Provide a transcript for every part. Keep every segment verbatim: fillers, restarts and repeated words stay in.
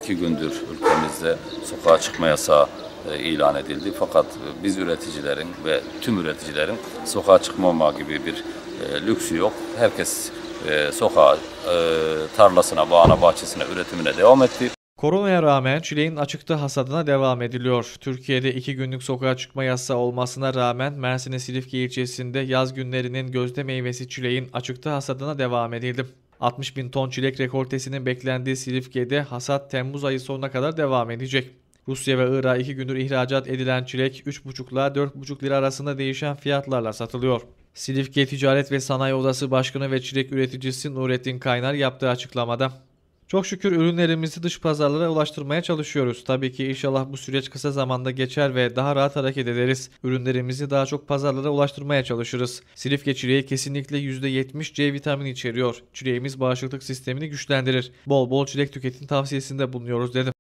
İki gündür ülkemizde sokağa çıkma yasağı ilan edildi. Fakat biz üreticilerin ve tüm üreticilerin sokağa çıkmama gibi bir lüksü yok. Herkes sokağa, tarlasına, bağına, bahçesine, üretimine devam etti. Koronaya rağmen çileğin açıkta hasadına devam ediliyor. Türkiye'de iki günlük sokağa çıkma yasağı olmasına rağmen Mersin'in Silifke ilçesinde yaz günlerinin gözde meyvesi çileğin açıkta hasadına devam edildi. altmış bin ton çilek rekoltesinin beklendiği Silifke'de hasat Temmuz ayı sonuna kadar devam edecek. Rusya ve Irak'a iki gündür ihracat edilen çilek üç buçuk ila dört buçuk lira arasında değişen fiyatlarla satılıyor. Silifke Ticaret ve Sanayi Odası Başkanı ve çilek üreticisi Nurettin Kaynar yaptığı açıklamada, "Çok şükür ürünlerimizi dış pazarlara ulaştırmaya çalışıyoruz. Tabii ki inşallah bu süreç kısa zamanda geçer ve daha rahat hareket ederiz. Ürünlerimizi daha çok pazarlara ulaştırmaya çalışırız. Silifke çileği kesinlikle yüzde yetmiş C vitamini içeriyor. Çileğimiz bağışıklık sistemini güçlendirir. Bol bol çilek tüketin tavsiyesinde bulunuyoruz," dedi.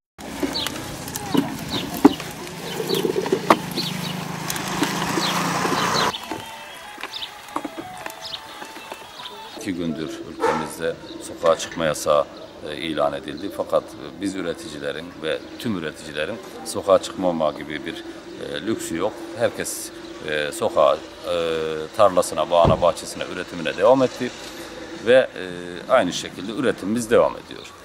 İki gündür ülkemizde sokağa çıkma yasağı ilan edildi. Fakat biz üreticilerin ve tüm üreticilerin sokağa çıkmama gibi bir lüksü yok. Herkes sokağa, tarlasına, bağına, bahçesine, üretimine devam etti ve aynı şekilde üretimimiz devam ediyor.